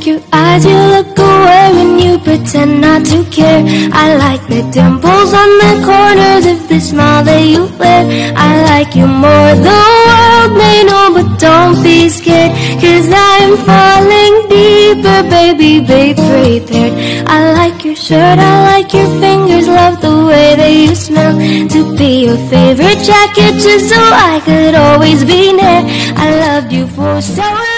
like your eyes, you look away when you pretend not to care. I like the dimples on the corners of the smile that you wear. I like you more, the world may know, but don't be scared, 'cause I'm falling deeper, baby, be prepared. I like your shirt, I like your fingers, love the way that you smell. To be your favorite jacket just so I could always be near. I loved you for so long.